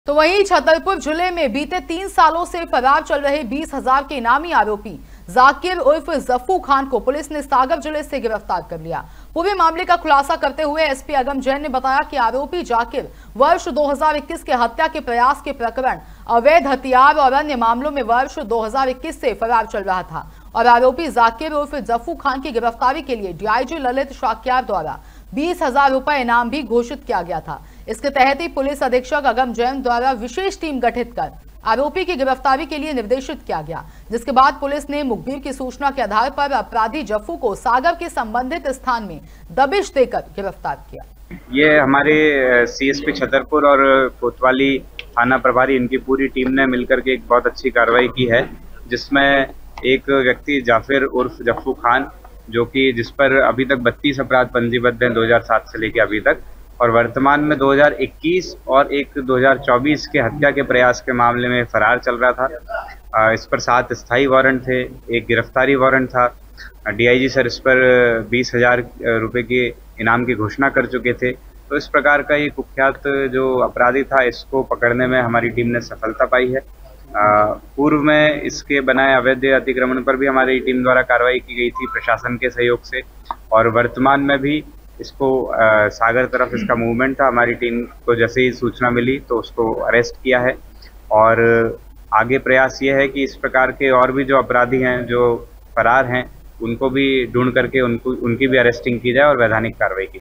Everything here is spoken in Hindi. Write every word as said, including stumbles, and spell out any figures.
तो वहीं छतरपुर जिले में बीते तीन सालों से फरार चल रहे बीस हजार के इनामी आरोपी जाकिर उर्फ जफू खान को पुलिस ने सागर जिले से गिरफ्तार कर लिया। पूरे मामले का खुलासा करते हुए एसपी अगम जैन ने बताया कि आरोपी जाकिर वर्ष दो हज़ार इक्कीस के हत्या के प्रयास के प्रकरण, अवैध हथियार और अन्य मामलों में वर्ष दो हज़ार इक्कीस से फरार चल रहा था और आरोपी जाकिर उर्फ जफू खान की गिरफ्तारी के लिए डीआईजी ललित शाक्यार द्वारा बीस हजार रुपए इनाम भी घोषित किया गया था। इसके तहत ही पुलिस अधीक्षक अगम जैन द्वारा विशेष टीम गठित कर आरोपी की गिरफ्तारी के लिए निर्देशित किया गया, जिसके बाद पुलिस ने मुखबिर की सूचना के आधार पर अपराधी जफ्फू को सागर के संबंधित स्थान में दबिश देकर गिरफ्तार किया। ये हमारे सीएसपी छतरपुर और कोतवाली थाना प्रभारी, इनकी पूरी टीम ने मिलकर के एक बहुत अच्छी कार्रवाई की है, जिसमें एक व्यक्ति जाफिर उर्फ जफ्फू खान, जो कि जिस पर अभी तक बत्तीस अपराध पंजीबद्ध हैं दो हज़ार सात से लेकर अभी तक, और वर्तमान में दो हज़ार इक्कीस और एक दो हज़ार चौबीस के हत्या के प्रयास के मामले में फरार चल रहा था। इस पर सात स्थायी वारंट थे, एक गिरफ्तारी वारंट था। डीआईजी सर इस पर बीस हजार रुपये के इनाम की घोषणा कर चुके थे। तो इस प्रकार का ये कुख्यात जो अपराधी था, इसको पकड़ने में हमारी टीम ने सफलता पाई है। पूर्व में इसके बनाए अवैध अतिक्रमण पर भी हमारी टीम द्वारा कार्रवाई की गई थी प्रशासन के सहयोग से, और वर्तमान में भी इसको आ, सागर तरफ इसका मूवमेंट था। हमारी टीम को जैसे ही सूचना मिली तो उसको अरेस्ट किया है, और आगे प्रयास ये है कि इस प्रकार के और भी जो अपराधी हैं जो फरार हैं, उनको भी ढूंढ करके उनको उनकी भी अरेस्टिंग की जाए और वैधानिक कार्रवाई की